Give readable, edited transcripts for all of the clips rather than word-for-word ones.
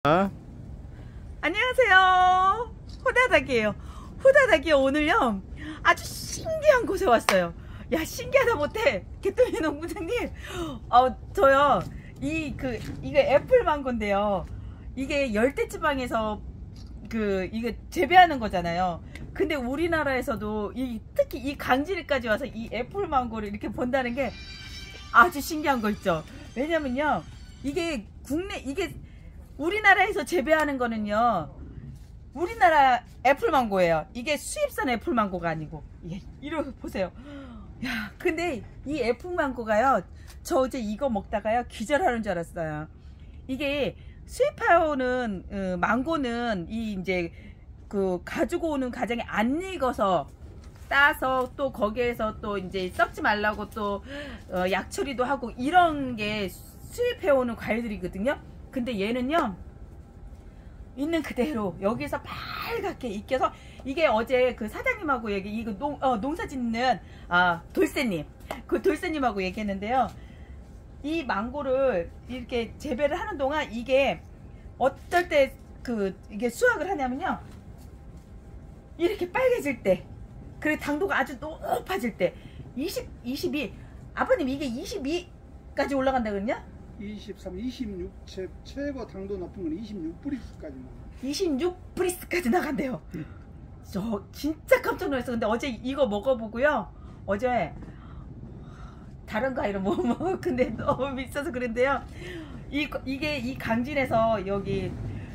안녕하세요. 호다닥이에요. 호다닥이요. 오늘요 아주 신기한 곳에 왔어요. 야, 신기하다 못해 개똥이 농부장님. 저요 이게 애플망고인데요. 이게 열대지방에서 이게 재배하는 거잖아요. 근데 우리나라에서도 특히 이 강진에까지 와서 이 애플망고를 이렇게 본다는 게 아주 신기한 거 있죠. 왜냐면요, 이게 우리나라에서 재배하는 거는요, 우리나라 애플망고예요. 이게 수입산 애플망고가 아니고. 이거 보세요. 야, 근데 이 애플망고가요, 저 어제 이거 먹다가요 기절하는 줄 알았어요. 이게 수입해오는 망고는 이제 가지고 오는 가정에 안 익어서 따서 또 거기에서 또 이제 썩지 말라고 또 약 처리도 하고 이런 게 수입해오는 과일들이거든요. 근데 얘는요, 있는 그대로 여기서 빨갛게 익혀서, 이게 어제 그 사장님하고 이거 농사 짓는 돌쇠님, 그 돌쇠님하고 얘기했는데요. 이 망고를 이렇게 재배를 하는 동안 이게 어떨 때 이게 수확을 하냐면요, 이렇게 빨개질 때, 그리고 당도가 아주 높아질 때, 22, 아버님 이게 22까지 올라간다거든요. 23, 26, 최고 당도 높은 건 26브리스까지 나가요. 26브리스까지 나간대요. 저 진짜 깜짝 놀랐어. 근데 어제 이거 먹어보고요, 어제 다른 과일은 못 먹어. 근데 너무 비싸서 그런데요, 이게 이 강진에서 여기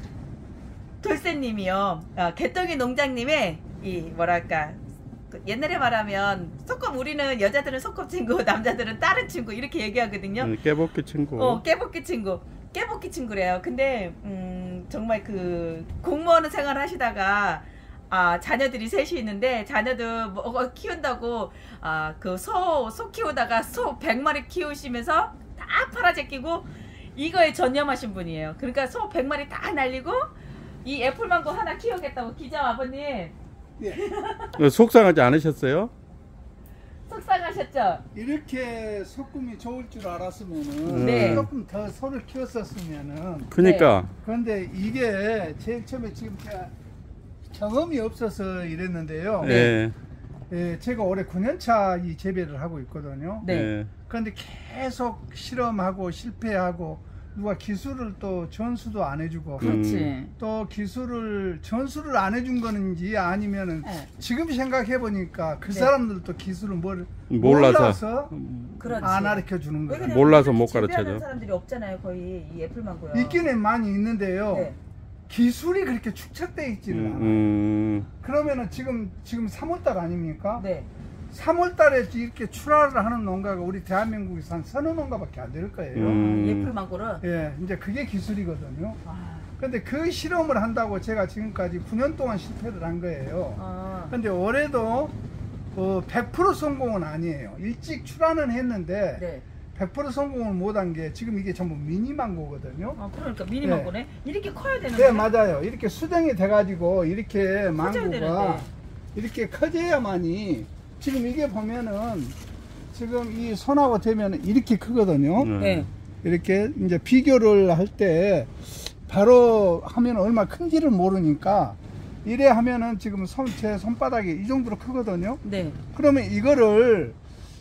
돌쇠님이요, 개떡이 농장님의 뭐랄까, 옛날에 말하면 소꿉, 우리는 여자들은 소꿉친구, 남자들은 다른 친구 이렇게 얘기하거든요. 깨볶이 친구. 깨볶이 친구. 깨볶이 친구래요. 근데 정말 공무원 생활 하시다가 자녀들이 셋이 있는데, 자녀들 키운다고 소 키우다가 소 100마리 키우시면서 다 팔아제끼고 이거에 전념하신 분이에요. 그러니까 소 100마리 다 날리고 이 애플망고 하나 키우겠다고. 기자 아버님, 예. 속상하지 않으셨어요? 속상하셨죠? 이렇게 소금이 좋을 줄 알았으면은 네. 조금 더 소를 키웠었으면은. 그러니까. 네. 그런데 이게 제일 처음에 지금 제가 경험이 없어서 이랬는데요. 네. 예, 제가 올해 9년차 이 재배를 하고 있거든요. 네. 그런데 계속 실험하고 실패하고, 누가 기술을 또 전수도 안 해주고, 그렇지. 또 전수를 안 해준 거는지 아니면은 지금 생각해 보니까 그 사람들도 기술을 몰라서 그렇지. 안 가르쳐 주는 거예요. 몰라서 못 재배하는 가르쳐줘. 사람들이 없잖아요, 거의. 이 애플망고요. 있기는 많이 있는데요. 네. 기술이 그렇게 축적되어 있지는 않아요. 그러면은 지금 3월달 아닙니까? 네. 3월달에 이렇게 출하를 하는 농가가 우리 대한민국에서 한 서너 농가밖에 안 될 거예요. 애플망고를. 예, 이제 그게 기술이거든요. 근데 그 실험을 한다고 제가 지금까지 9년 동안 실패를 한 거예요. 근데 올해도 100% 성공은 아니에요. 일찍 출하는 했는데 네. 100% 성공을 못한 게, 지금 이게 전부 미니망고거든요. 그러니까 미니망고네. 이렇게 커야 되는데. 네, 맞아요. 이렇게 수정이 돼가지고 이렇게 망고가 되는데. 이렇게 커져야만이, 지금 이게 보면은 지금 이 손하고 대면 이렇게 크거든요. 네. 이렇게 이제 비교를 할 때 바로 하면 얼마 큰지를 모르니까, 이래 하면은 지금 제 손바닥이 이 정도로 크거든요. 네. 그러면 이거는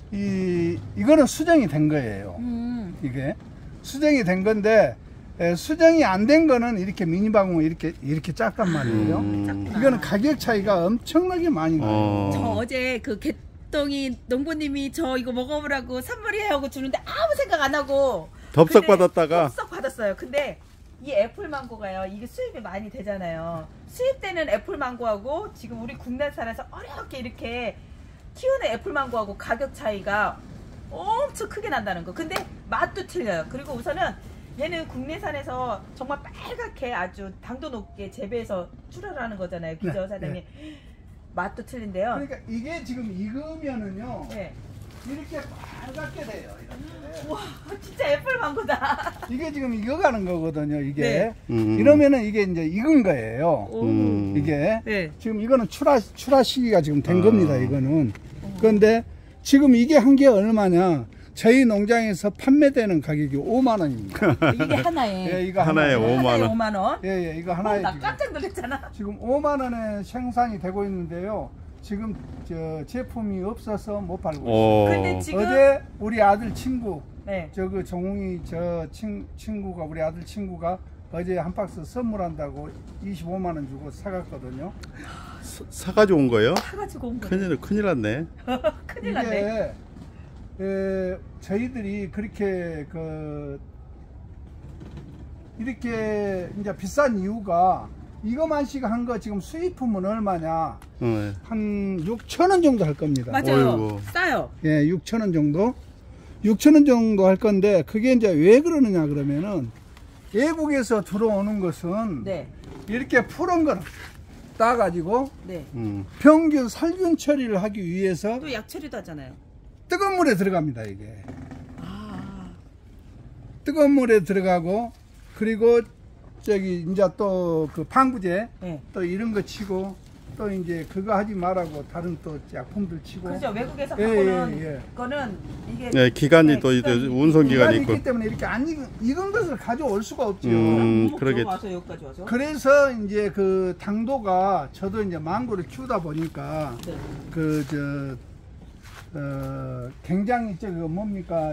수정이 된 거예요. 이게 수정이 된 건데, 수정이 안 된 거는 이렇게 미니방울 이렇게 작단 말이에요. 이거는 가격 차이가 엄청나게 많이 나요. 저 어제 개똥이 농부님이 저 이거 먹어보라고 선물이하고 주는데 아무 생각 안 하고 덥석 받았다가. 덥석 받았어요. 근데 이 애플망고가요, 이게 수입이 많이 되잖아요. 수입되는 애플망고하고 지금 우리 국내산에서 어렵게 이렇게 키우는 애플망고하고 가격 차이가 엄청 크게 난다는 거. 근데 맛도 틀려요. 그리고 우선은 얘는 국내산에서 정말 빨갛게 아주 당도 높게 재배해서 출하를 하는 거잖아요, 기자 사장님. 맛도 틀린데요. 그러니까 이게 지금 익으면은요, 네. 이렇게 빨갛게 돼요. 이렇게. 와, 진짜 애플망고다. 이게 지금 익어가는 거거든요. 이게 네. 이러면은 이게 이제 익은 거예요. 이게 지금 이거는 출하 시기가 지금 된 겁니다. 이거는. 그런데 지금 이게 한 게 얼마냐? 저희 농장에서 판매되는 가격이 5만 원입니다. 이게 하나에. 예, 이거 하나에 하나에 5만 원. 5만 원. 예, 이거 하나에 나 깜짝 놀랐잖아. 지금 5만 원에 생산이 되고 있는데요. 지금 저 제품이 없어서 못 팔고 있어요. 근데 지금 어제 우리 아들 친구, 네. 그 정웅이 친구가 우리 아들 친구가 어제 한 박스 선물한다고 25만 원 주고 사갔거든요. 사가지고 온 거예요? 사가지고 온 거예요. 큰일 났네. 큰일 났네. 저희들이 그렇게 이렇게 이제 비싼 이유가 이거만씩 한 거 지금 수입품은 얼마냐? 한 6천 원 정도 할 겁니다. 맞아요. 어이구. 싸요. 예, 6천 원 정도. 6천 원 정도 할 건데 그게 이제 왜 그러느냐 그러면은 외국에서 들어오는 것은 네. 이렇게 푸른 걸 따가지고 네. 병균 살균 처리를 하기 위해서 또 약처리도 하잖아요. 뜨거운 물에 들어갑니다. 이게 아. 뜨거운 물에 들어가고 그리고 저기 이제 또 그 방부제 네. 또 이런 거 치고 또 이제 그거 하지 말라고 다른 또 약품들 치고. 그렇죠. 외국에서 예, 갖고는 예. 거는 이게 네, 기간이 네, 또 이제 기간이 운송 기간이 있고. 있기 때문에 이렇게 안 익은 것을 가져올 수가 없죠. 그러겠지. 와서 여기까지 와서. 그래서 이제 그 당도가 저도 이제 망고를 키우다 보니까 네. 굉장히 뭡니까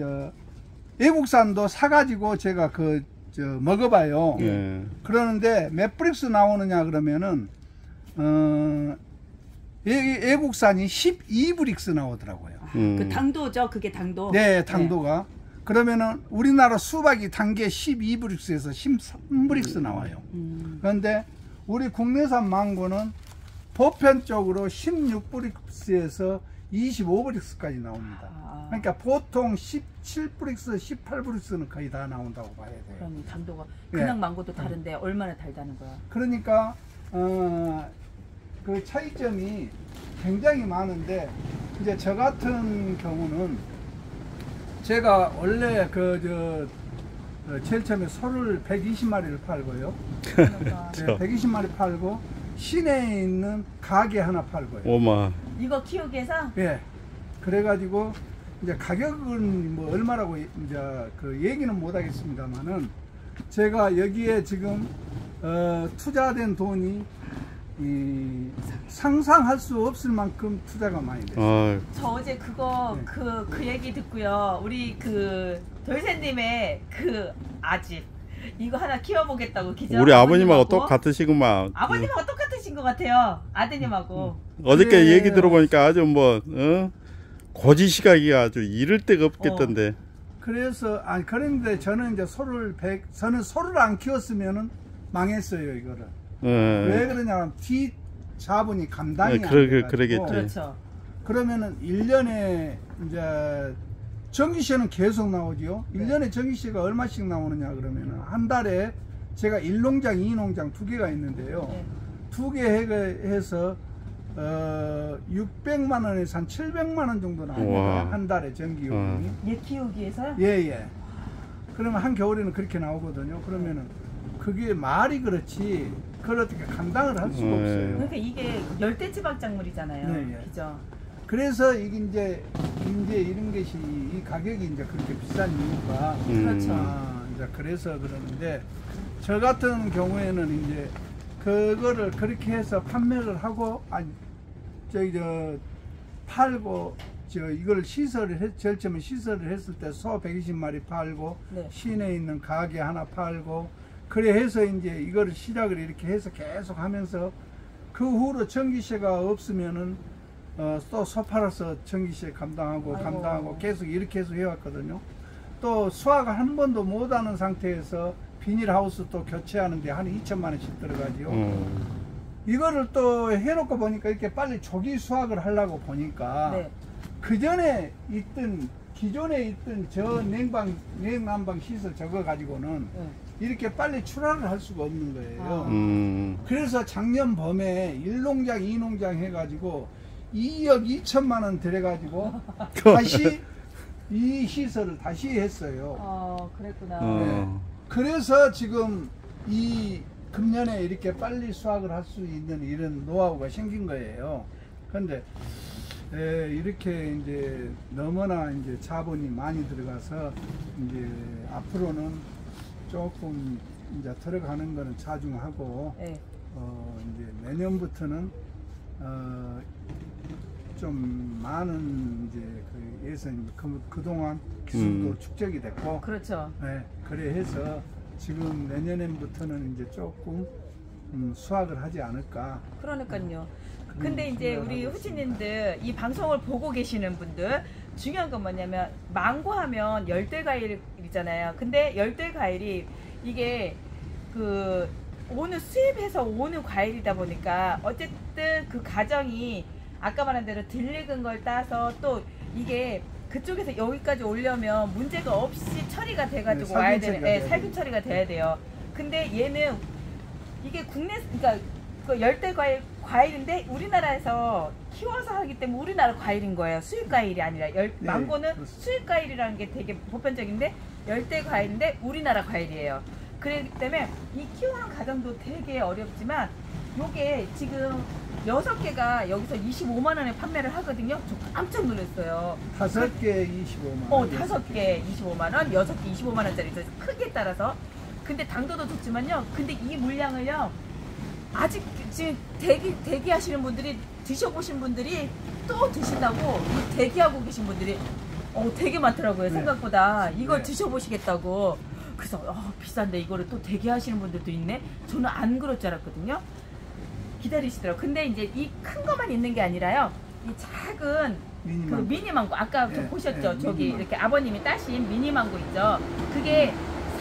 외국산도 사가지고 제가 먹어봐요. 네. 그러는데 몇 브릭스 나오느냐 그러면은 외국산이 12브릭스 나오더라고요. 그 당도죠. 그게 당도. 네, 당도가. 그러면은 우리나라 수박이 단 게 12브릭스에서 13브릭스 나와요. 그런데 우리 국내산 망고는 보편적으로 16브릭스에서 25브릭스까지 나옵니다. 그러니까 보통 17브릭스, 18브릭스는 거의 다 나온다고 봐야 돼요. 그럼 당도가 그냥 예. 망고도 다른데 얼마나 달다는 거야? 그러니까 그 차이점이 굉장히 많은데 이제 저 같은 경우는 제가 원래 제일 처음에 소를 120마리를 팔고요. 그러니까. 네, 120마리 팔고 시내에 있는 가게 하나 팔고요. 오마. 이거 키우기 위해서? 예. 그래가지고 이제 가격은 뭐 얼마라고 이제 얘기는 못 하겠습니다만은 제가 여기에 지금 투자된 돈이 상상할 수 없을 만큼 투자가 많이 됐어요. 저 어제 그거 네. 그 얘기 듣고요. 우리 돌쇠님의 아집 이거 하나 키워보겠다고 기자. 우리 아버님하고 똑같으시구만. 아버님하고 똑같으신 것 같아요. 아드님하고. 어저께 네. 얘기 들어보니까 아주 고지 시각이 아주 이를 데가 없겠던데. 그래서 그런데 저는 이제 저는 소를 안 키웠으면은 망했어요 이거를. 왜 그러냐면 뒤 자본이 감당이 안 돼가지고. 그러겠지. 그렇죠. 그러면은 1년에 이제 전기세는 계속 나오지요. 네. 1년에 전기세가 얼마씩 나오느냐 그러면은 한 달에 제가 1농장, 2농장 두 개가 있는데요. 네. 두 개 해서 600만 원에서 한 700만 원 정도 나옵니다. 우와. 한 달에 전기요금이. 얘 키우기 위해서요? 예. 그러면 한 겨울에는 그렇게 나오거든요. 그러면은 그게 말이 그렇지 그걸 어떻게 감당을 할 수가 없어요. 그러니까 이게 열대지방작물이잖아요. 네, 예. 그죠? 그래서 이게 이제 이런 것이 이 가격이 이제 그렇게 비싼 이유가 그렇죠. 이제 그래서 그러는데 저 같은 경우에는 이제 그거를 그렇게 해서 판매를 하고 팔고 이걸 제일 처음에 시설을 했을 때 소 120마리 팔고 네. 시내에 있는 가게 하나 팔고 그래 해서 이제 이거를 시작을 이렇게 해서 계속 하면서 그 후로 전기세가 없으면은 또 소 팔아서 전기세 감당하고 계속 이렇게 해서 해왔거든요. 또 수확을 한 번도 못하는 상태에서 비닐하우스 또 교체하는데 한 2천만 원씩 들어가지요. 이거를 또 해놓고 보니까 이렇게 빨리 조기 수확을 하려고 보니까 네. 기존에 있던 저 냉난방 시설 저거 가지고는 이렇게 빨리 출하를 할 수가 없는 거예요. 그래서 작년 봄에 1농장 2농장 해가지고 2억 2천만 원 들여가지고 다시 이 시설을 다시 했어요. 그랬구나. 네. 그래서 지금 이 금년에 이렇게 빨리 수확을 할 수 있는 이런 노하우가 생긴 거예요. 근데 예, 이렇게 이제 너무나 이제 자본이 많이 들어가서 이제 앞으로는 조금 이제 들어가는 거는 자중하고 네. 이제 내년부터는 좀 많은 이제 그 예산 그동안 기술도 축적이 됐고 그렇죠. 네, 그래 해서 지금 내년부터는 이제 조금 수확을 하지 않을까. 그러니까요. 근데 이제 우리 후치님들 이 방송을 보고 계시는 분들 중요한 건 뭐냐면 망고 하면 열대 과일이잖아요. 근데 열대 과일이 이게 그 오는 수입해서 오는 과일이다 보니까 어쨌든 그 가정이 아까 말한 대로 덜 익은 걸 따서 또 이게 그쪽에서 여기까지 오려면 문제가 없이 처리가 돼가지고 네, 와야 되는, 처리가 살균 처리가 돼야 돼요. 근데 얘는 이게 국내, 그러니까 그 열대 과일인데 우리나라에서 키워서 하기 때문에 우리나라 과일인 거예요. 수입 과일이 아니라 망고는 그렇습니다. 수입 과일이라는 게 되게 보편적인데 열대 과일인데 우리나라 과일이에요. 그렇기 때문에 이 키우는 과정도 되게 어렵지만 요게 지금 6개가 여기서 25만 원에 판매를 하거든요. 저 깜짝 놀랐어요. 5개 25만 원. 5개 25만 원, 6개 25만 원짜리 크기에 따라서. 근데 당도도 좋지만요. 근데 이 물량을요. 아직 지금 대기하시는 분들이 드셔보신 분들이 또 드신다고 대기하고 계신 분들이 되게 많더라고요. 네. 생각보다 이걸 네. 드셔보시겠다고. 그래서 비싼데 이거를 또 대기하시는 분들도 있네. 저는 안 그럴 줄 알았거든요. 기다리시더라고요. 근데 이제 이 큰 것만 있는 게 아니라요. 이 작은 그 미니망고 아까 네, 보셨죠? 네, 저기 미니망고. 이렇게 아버님이 따신 미니망고 있죠? 그게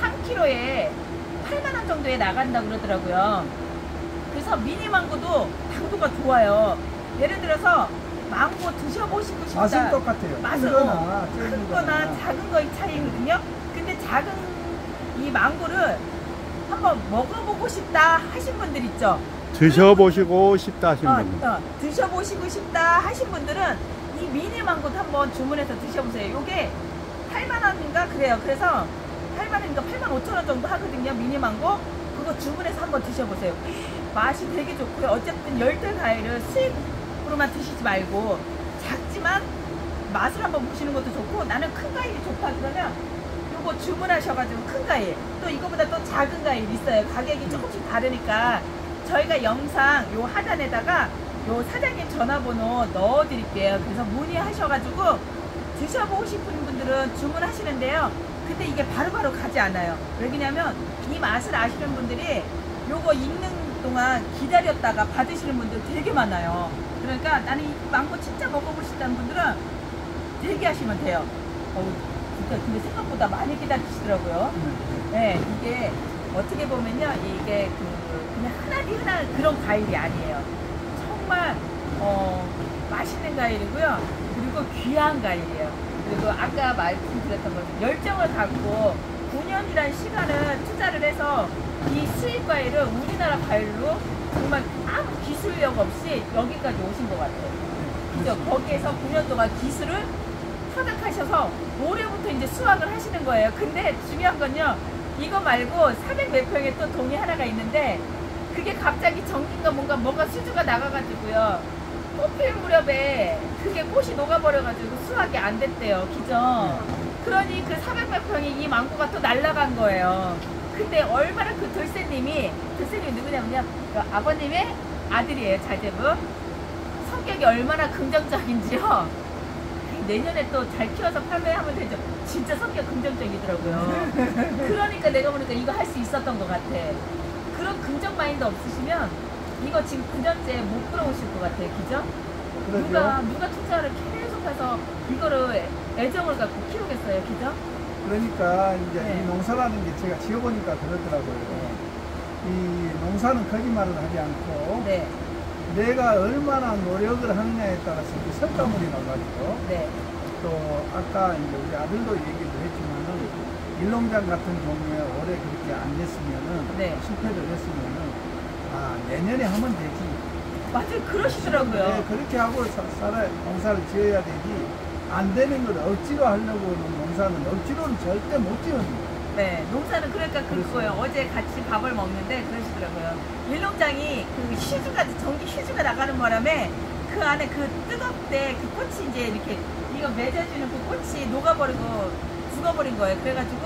3kg에 8만 원 정도에 나간다고 그러더라고요. 그래서 미니망고도 당도가 좋아요. 예를 들어서 망고 드셔보시고 싶다. 맛은 똑같아요. 맛은 큰 거나 작은 거의 차이거든요. 근데 작은 이 망고를 한번 먹어보고 싶다 하신 분들 있죠. 드셔보시고 싶다 하신 분들. 드셔보시고 싶다 하신 분들은 이 미니 망고도 한번 주문해서 드셔보세요. 요게 8만원인가 그래요. 그래서 8만원인가 8만 5천원 정도 하거든요. 미니 망고. 그거 주문해서 한번 드셔보세요. 맛이 되게 좋고요. 어쨌든 열대 과일을 수입으로만 드시지 말고 작지만 맛을 한번 보시는 것도 좋고, 나는 큰 과일이 좋다 그러면 요거 주문하셔가지고 큰 과일, 또 이거보다 또 작은 과일 있어요. 가격이 조금씩 다르니까 저희가 영상 요 하단에다가 요 사장님 전화번호 넣어드릴게요. 그래서 문의하셔가지고 드셔보고 싶은 분들은 주문하시는데요. 근데 이게 바로바로 가지 않아요. 왜냐면 이 맛을 아시는 분들이 요거 익는 동안 기다렸다가 받으시는 분들 되게 많아요. 그러니까 나는 이 망고 진짜 먹어보고 싶다는 분들은 대기하시면 돼요. 진짜 근데 생각보다 많이 기다리시더라고요. 네, 이게 어떻게 보면요, 이게 그냥 하나 그런 과일이 아니에요. 정말 맛있는 과일이고요. 그리고 귀한 과일이에요. 그리고 아까 말씀드렸던 것처럼 열정을 갖고 9년이라는 시간을 투자를 해서 이 수입 과일을 우리나라 과일로 정말 아무 기술력 없이 여기까지 오신 것 같아요. 그죠? 거기에서 9년 동안 기술을 터득하셔서 올해부터 이제 수확을 하시는 거예요. 근데 중요한 건요, 이거 말고 400 몇 평에 또 동이 하나가 있는데 그게 갑자기 전기가 뭐가 수주가 나가가지고요, 꽃필 무렵에 그게 꽃이 녹아버려가지고 수확이 안 됐대요. 그죠? 그러니 그 400 몇 평이 이 망고가 또 날아간 거예요. 근데 얼마나 그 들새님이 누구냐면요, 그 아버님의 아들이에요. 자제분. 성격이 얼마나 긍정적인지요. 내년에 또 잘 키워서 판매하면 되죠. 진짜 성격 긍정적이더라고요. 그러니까 내가 보니까 이거 할 수 있었던 것 같아. 그런 긍정 마인드 없으시면 이거 지금 9년째 못 끌어오실 것 같아요. 그죠? 누가 투자를 계속해서 이거를 애정을 갖고 키우겠어요. 그죠? 그러니까 이제 네. 이 농사라는 게 제가 지어보니까 그렇더라고요. 이 농사는 거짓말을 하지 않고 네. 내가 얼마나 노력을 하느냐에 따라서 이 성과물이 나가지고, 네. 또 아까 이제 우리 아들도 얘기를 했지만은 일농장 같은 경우에 올해 그렇게 안 됐으면은, 네. 실패를 했으면은 내년에 하면 되지. 맞아요. 그러시더라고요. 네, 그렇게 하고 농사를 지어야 되지. 안 되는 걸 억지로 하려고 하는 농사는 억지로는 절대 못 지어는 거예요. 네, 농사는 그러니까 그거예요. 어제 같이 밥을 먹는데 그러시더라고요. 일농장이 그 전기 휴지가 나가는 바람에 그 안에 그 뜨겁대 그 꽃이 이제 이렇게 이거 맺어주는 그 꽃이 녹아버리고 죽어버린 거예요. 그래가지고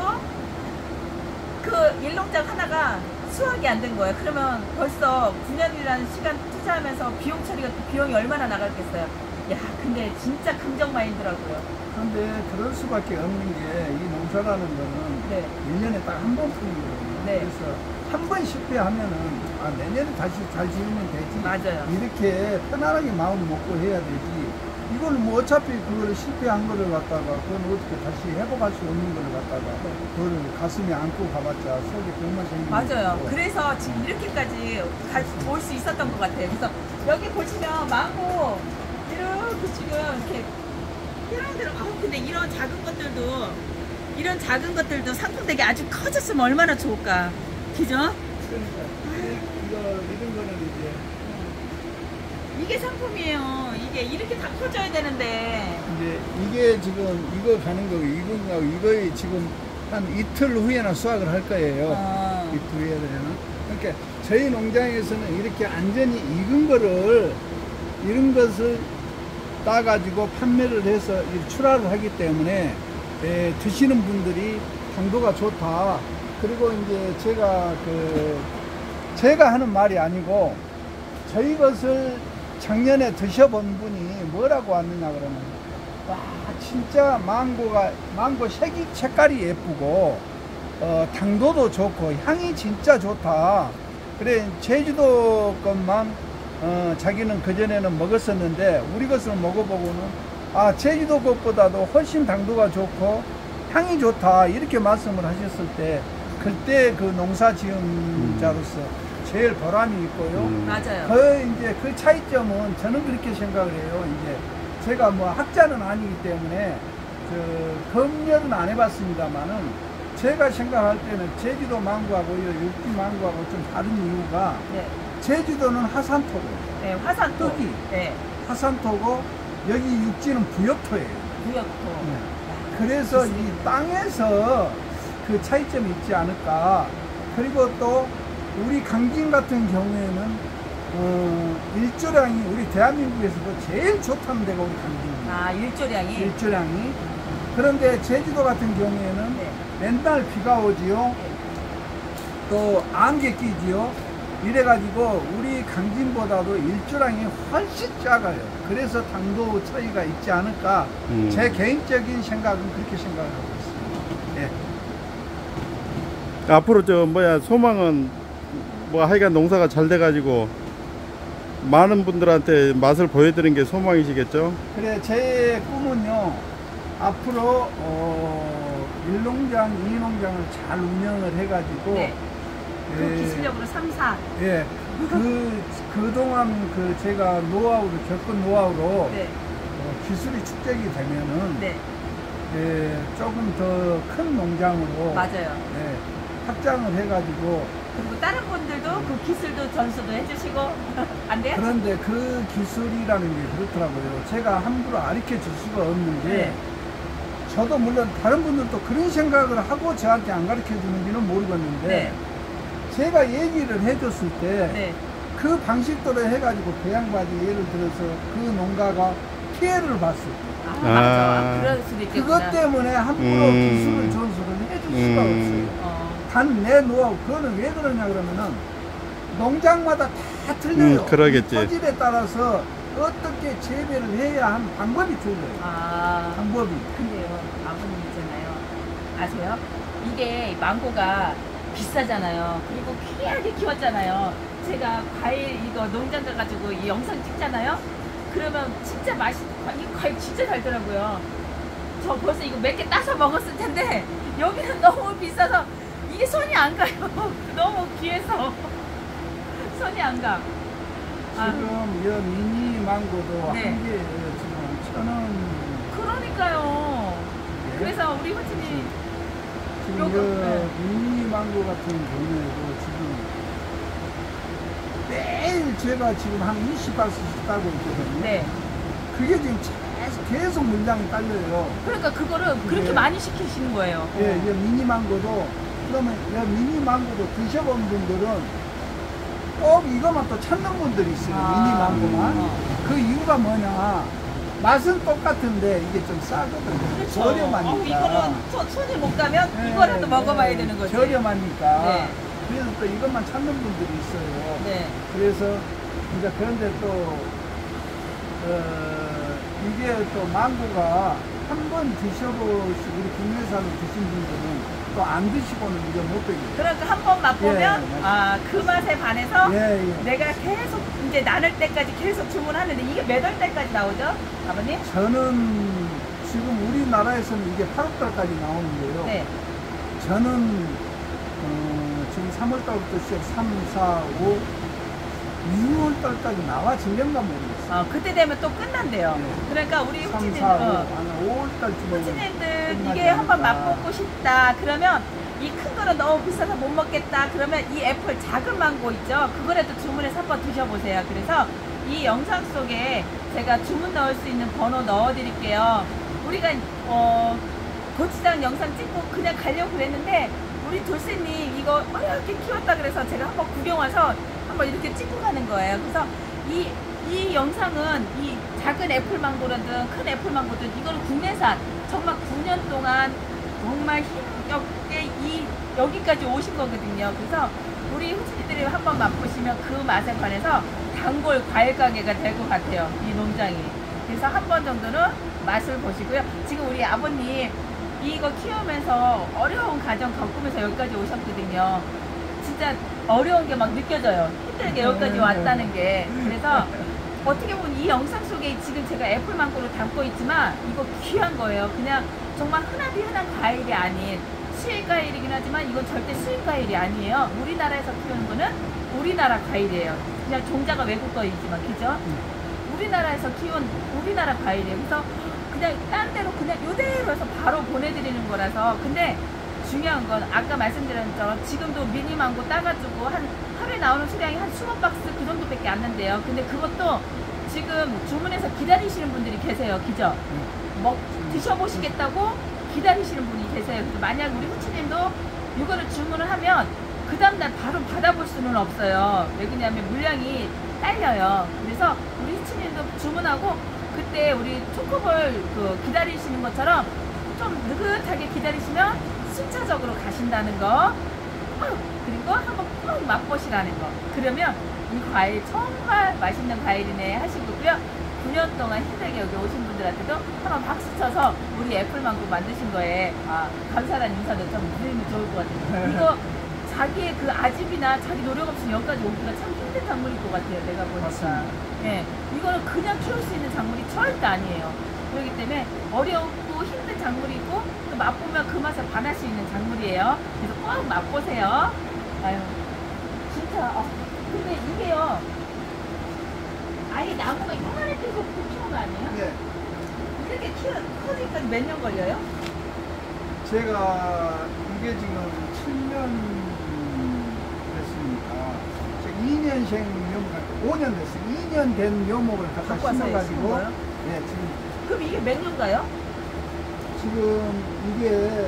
그 일농장 하나가 수확이 안 된 거예요. 그러면 벌써 9년이라는 시간 투자하면서 비용 처리가 비용이 얼마나 나갔겠어요. 야, 근데 진짜 긍정 마인드라고요. 근데 그럴 수밖에 없는 게 이 농사라는 거는 네. 1년에 딱 한 번 뿐이거든요. 네. 그래서 한 번 실패하면은 아, 내년에 다시 잘 지으면 되지. 맞아요. 이렇게 편안하게 마음 먹고 해야 되지. 이걸 뭐 어차피 그거를 실패한 거를 갖다가 그건 어떻게 다시 회복할 수 없는 거를 갖다가 그거를 가슴에 안고 가봤자 속에 병만 생기는 맞아요. 거고. 그래서 지금 이렇게까지 올 수 있었던 것 같아요. 그래서 여기 보시면 망고 이렇게 지금 이렇게 띠렁띠렁. 근데 이런 작은 것들도 상품되게 아주 커졌으면 얼마나 좋을까. 그죠? 그러니까 이런 거는 이게 상품이에요. 이게 이렇게 다 커져야 되는데. 이제 이게 지금 이거 가는 거고 이거에 지금 한 이틀 후에나 수확을 할 거예요. 이틀 후에 되나? 그러니까 저희 농장에서는 이렇게 안전히 이런 것을 따가지고 판매를 해서 출하를 하기 때문에 드시는 분들이 당도가 좋다. 그리고 이제 제가 하는 말이 아니고 저희 것을 작년에 드셔본 분이 뭐라고 왔느냐 그러면 와 진짜 망고 색깔이 예쁘고 당도도 좋고 향이 진짜 좋다. 그래 제주도 것만 자기는 그전에는 먹었었는데 우리 것을 먹어보고는 아 제주도 것보다도 훨씬 당도가 좋고 향이 좋다 이렇게 말씀을 하셨을 때 그때 그 농사 지은 자로서 제일 보람이 있고요. 맞아요. 이제 그 차이점은 저는 그렇게 생각을 해요. 이제 제가 뭐 학자는 아니기 때문에 검열은 안 해봤습니다만은 제가 생각할 때는 제주도 망고하고 육지 망고하고 좀 다른 이유가 네. 제주도는 화산토고, 네, 화산토. 떡이 네. 화산토고 여기 육지는 부엽토예요. 부엽토. 네. 그래서 이 땅에서 그 차이점이 있지 않을까. 그리고 또 우리 강진 같은 경우에는 일조량이 우리 대한민국에서도 제일 좋다는 데가 우리 강진입니다. 아, 일조량이? 일조량이. 그런데 제주도 같은 경우에는 네. 맨날 비가 오지요. 네. 또 안개 끼지요. 이래가지고 우리 강진보다도 일조량이 훨씬 작아요. 그래서 당도 차이가 있지 않을까. 제 개인적인 생각은 그렇게 생각하고 있습니다. 네. 앞으로 소망은 뭐 하여간 농사가 잘 돼가지고 많은 분들한테 맛을 보여드리는 게 소망이시겠죠? 그래 제 꿈은요 앞으로 1농장, 2농장을 잘 운영을 해가지고 네. 그 기술력으로 3, 4. 예. 그동안 제가 겪은 노하우로 네. 기술이 축적이 되면은 네. 조금 더 큰 농장으로 맞아요. 확장을 해가지고 그리고 다른 분들도 그 기술도 전수도 해주시고 안 돼요? 그런데 그 기술이라는 게 그렇더라고요. 제가 함부로 가르쳐 줄 수가 없는 게 네. 저도 물론 다른 분들도 그런 생각을 하고 저한테 안 가르쳐 주는지는 모르겠는데 네. 제가 얘기를 해줬을 때 네. 그 방식대로 해가지고 그 양반이 예를 들어서 그 농가가 피해를 봤을 때 맞아. 그럴 수도 있겠구나. 그것 때문에 함부로 기술을 전수를 해줄 수가 없어요. 단 내 노하우 그거는 왜 그러냐 그러면은 농장마다 다 틀려요. 그러겠지. 토질에 따라서 어떻게 재배를 해야 하는 방법이 틀려요. 방법이. 근데요, 아버님 있잖아요. 아세요? 이게 망고가 비싸잖아요. 그리고 귀하게 키웠잖아요. 제가 과일 이거 농장 가가지고 이 영상 찍잖아요. 그러면 진짜 이 과일 진짜 달더라고요. 저 벌써 이거 몇 개 따서 먹었을 텐데 여기는 너무 비싸서 이게 손이 안 가요. 너무 귀해서 손이 안 가. 지금 이 미니 망고도 네. 한 개에 지금 1,000원. 그러니까요. 네. 그래서 우리 호진이 지금 요거, 미니 망고 같은 경우에도 지금 매일 제가 지금 한 20박스씩 따고 있거든요. 네. 그게 지금 계속 물량이 딸려요. 그러니까 그거를 그렇게 많이 시키시는 거예요. 예, 이 미니 망고도 그러면 이 미니 망고도 드셔본 분들은 꼭 이것만 또 찾는 분들이 있어요. 미니 망고만. 그 이유가 뭐냐? 맛은 똑같은데 이게 좀 싸거든요. 그렇죠. 저렴하니까. 이거는 손이 못 가면 이거라도 먹어봐야 되는 거죠. 저렴하니까. 네. 그래서 또 이것만 찾는 분들이 있어요. 네. 그래서 이제 그런데 또 이게 또 망고가 한 번 드셔보시고 우리 국내산을 드신 분들은 또 안 드시고는 이제 못 드세요. 그러니까 한 번 맛보면 그 맛에 반해서 내가 계속 이제 나눌 때까지 계속 주문하는데 이게 몇 월 때까지 나오죠, 아버님? 저는 지금 우리나라에서는 이게 8월달까지 나오는데요. 네. 저는 지금 3월달부터 시작 3, 4, 5, 6월달까지 나와질련가 모르겠어요. 그때 되면 또 끝난대요. 네. 그러니까 우리 3, 후치님, 4, 5월달쯤에 후치님들 이게 한번 맛보고 싶다. 그러면 이 큰 거는 너무 비싸서 못 먹겠다. 그러면 이 애플 작은 망고 있죠? 그거라도 주문해서 한번 드셔보세요. 그래서 이 영상 속에 제가 주문 넣을 수 있는 번호 넣어드릴게요. 우리가 고추장 영상 찍고 그냥 가려고 그랬는데 우리 돌쇠님 이거 어렵게 키웠다 그래서 제가 한번 구경 와서 한번 이렇게 찍고 가는 거예요. 그래서 이 영상은 이 작은 애플망고라든 큰 애플망고든 이거는 국내산 정말 9년 동안 정말 힘겹게 여기까지 오신 거거든요. 그래서 우리 후치님들이 한번 맛보시면 그 맛에 관해서 단골 과일 가게가 될 것 같아요. 이 농장이. 그래서 한 번 정도는 맛을 보시고요. 지금 우리 아버님 이거 키우면서 어려운 과정 겪으면서 여기까지 오셨거든요. 진짜 어려운 게 막 느껴져요. 힘들게 여기까지 왔다는 게. 그래서 어떻게 보면 이 영상 속에 지금 제가 애플망고를 담고 있지만 이거 귀한 거예요. 그냥 정말 흔하디 흔한 과일이 아닌 수입 과일이긴 하지만 이건 절대 수입 과일이 아니에요. 우리나라에서 키우는 거는 우리나라 과일이에요. 그냥 종자가 외국 거이지만, 그죠? 우리나라에서 키운 우리나라 과일이에요. 그래서 그냥 딴 데로 그냥 요대로 해서 바로 보내드리는 거라서. 근데 중요한 건 아까 말씀드린 것처럼 지금도 미니망고 따가지고 하루에 나오는 수량이 한 20박스 그 정도밖에 안 난대요. 근데 그것도 지금 주문해서 기다리시는 분들이 계세요. 그죠? 드셔보시겠다고 기다리시는 분이 계세요. 그래서 만약 우리 후치님도 이거를 주문을 하면 그 다음날 바로 받아볼 수는 없어요. 왜 그러냐면 물량이 딸려요. 그래서 우리 후치님도 주문하고 그때 우리 초코볼 기다리시는 것처럼 좀 느긋하게 기다리시면 순차적으로 가신다는 거. 그리고 한번 꼭 맛보시라는 거. 그러면 이 과일 정말 맛있는 과일이네 하시고요. 9년 동안 힘들게 여기 오신 분들한테도 한번 박수 쳐서 우리 애플망고 만드신 거에 감사하다는 인사도 좀 드리면 좋을 것 같아요. 이거 자기의 그 아집이나 자기 노력 없이 여기까지 오기가 참 힘든 작물일 것 같아요. 내가 보니까. 예, 이거는 그냥 키울 수 있는 작물이 절대 아니에요. 그렇기 때문에 어렵고 힘든 작물이고 또 맛보면 그 맛에 반할 수 있는 작물이에요. 그래서 꼭 맛보세요. 아유, 진짜. 근데 이게요, 아예 나무가 요만할 때부터 키운 거 아니에요? 네. 이렇게 커지기까지 몇 년 걸려요? 제가 이게 지금 7년 됐으니까 2년생 묘목, 5년 됐어요. 2년 된 묘목을 갖다 심어가지고. 네, 지금. 그럼 이게 몇 년가요? 지금 이게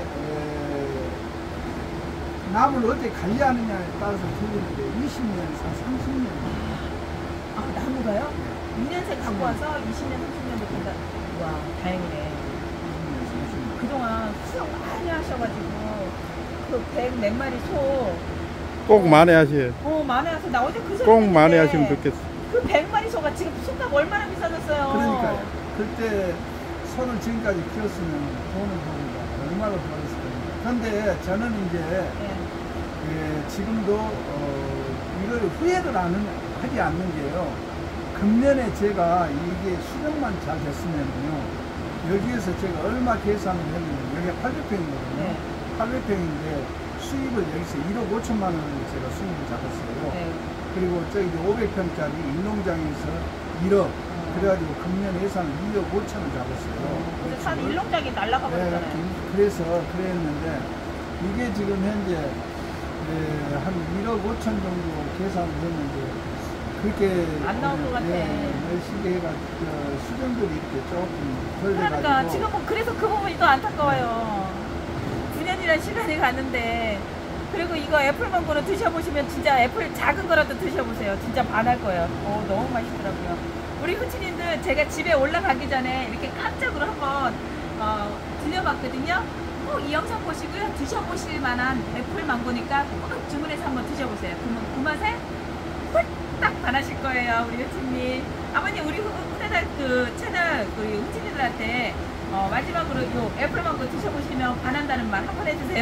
나무를 어떻게 관리하느냐에 따라서 틀리는데 20년에서 30년. 나무가요? 2년생 갖고 와서 20년, 30년도 된다. 와, 다행이네. 그동안 수영 많이 하셔가지고 그 100 몇 마리 소 꼭 만회하세요. 만회하세요. 나 어제 그 소리 꼭 만회하시면 좋겠어. 그 100마리 소가 지금 소값 얼마나 비싸졌어요. 그러니까요. 그때 소를 지금까지 키웠으면 돈을 버니까 얼마나 벌었을 겁니다. 그런데 저는 이제 지금도 이걸 후회를 하지 않는 게요. 금년에 제가 이게 수령만 잘 됐으면요, 여기에서 제가 얼마 계산을 했냐면 여기가 800평이거든요. 800평인데 수입을 여기서 1억 5천만 원을 제가 수입을 잡았어요. 그리고 저기 500평짜리 일농장에서 1억. 그래가지고 금년 예산을 2억 5천을 잡았어요. 근데 산 일농장이 날라가 버렸잖아요. 그래서 그랬는데 이게 지금 현재 한 1억 5천 정도 계산을 했는데 그렇게 안 나올 것 같아. 시계가 수정들이 이렇게 조금 덜 돼가지고. 그러니까 지금 그래서 그 부분이 또 안타까워요. 9년이라는 시간이 갔는데 그리고 이거 애플망고는 드셔보시면 진짜 애플 작은 거라도 드셔보세요. 진짜 반할 거예요. 너무 맛있더라고요. 우리 후치님들 제가 집에 올라가기 전에 이렇게 깜짝으로 한번 들려봤거든요. 꼭 이 영상 보시고요. 드셔보실 만한 애플망고니까 꼭 주문해서 한번 드셔보세요. 그러면 그 맛에 딱 반하실 거예요. 우리 후치님. 아버님 우리 채널 우리 후치님들한테 마지막으로 요 애플망고 드셔보시면 반한다는 말 한번 해주세요.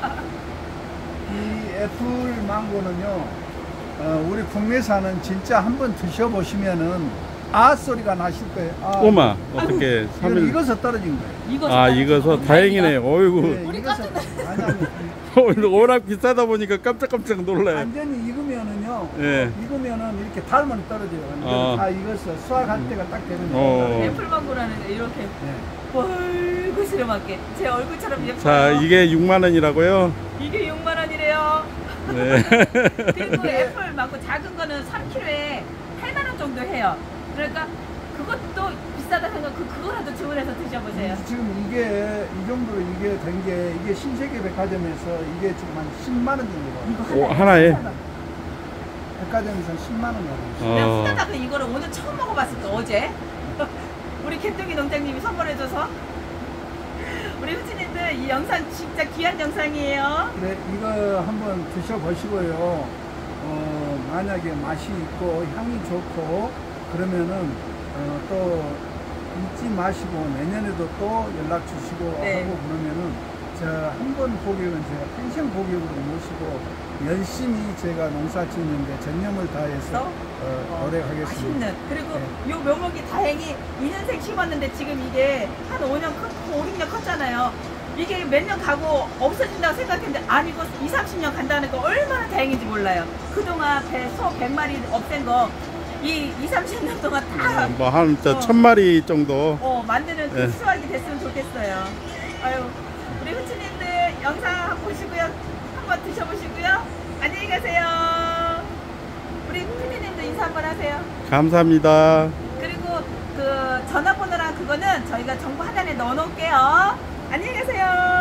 이 애플망고는요, 우리 국내산은 진짜 한번 드셔보시면은 아 소리가 나실 거예요. 오마 어떻게 3일 익어서 떨어진 거예요. 익어서 다행이네요. 어이구. 네, 우리 익어서 오늘 워낙 비싸다 보니까 깜짝깜짝 놀라요. 완전히 익으면은요, 예. 익으면은 이렇게 달면 떨어져요. 완전히 다 익어서 수확할 때가 딱 되는 거예요. 애플망고라는 게 이렇게 볼그스름하게 제 얼굴처럼 예뻐요. 자, 이게 6만 원이라고요? 이게 6만 원이래요. 네. 그리고 애플망고 작은 거는 3kg에 8만 원 정도 해요. 그러니까 그것도 비싸다 생각 그거라도 주문해서 드셔보세요. 지금 이게 이 정도로 이게 된 게 이게 신세계 백화점에서 이게 지금 한 10만 원 정도. 이거 하나에? 백화점에서 10만 원 정도. 내가 후다닥 이거를 오늘 처음 먹어봤을 때 어제 우리 개똥이 농장님이 선물해줘서 우리 후치님들 이 영상 진짜 귀한 영상이에요. 네, 이거 한번 드셔보시고요. 만약에 맛이 있고 향이 좋고 그러면은 또 잊지 마시고 내년에도 또 연락 주시고 네. 하고 그러면은 저 한 번 고객은 제가 펜션 고객으로 모시고 열심히 제가 농사 짓는데 전념을 다해서 노력하겠습니다. 맛있는 그리고 네. 요 묘목이 다행히 2년생 심었는데 지금 이게 한 5년 컸고 5, 6년 컸잖아요. 이게 몇 년 가고 없어진다고 생각했는데 아니고 2, 30년 간다는 거 얼마나 다행인지 몰라요. 그동안 소 100마리 없앤 거 이 2, 30년 동안 다 뭐 한 1000마리 정도. 만드는 그 수확이 됐으면 좋겠어요. 아유, 우리 후치님들 영상 보시고요. 한번 드셔보시고요. 안녕히 가세요. 우리 후치님도 인사 한번 하세요. 감사합니다. 그리고 그 전화번호랑 그거는 저희가 정보 하단에 넣어놓을게요. 안녕히 가세요.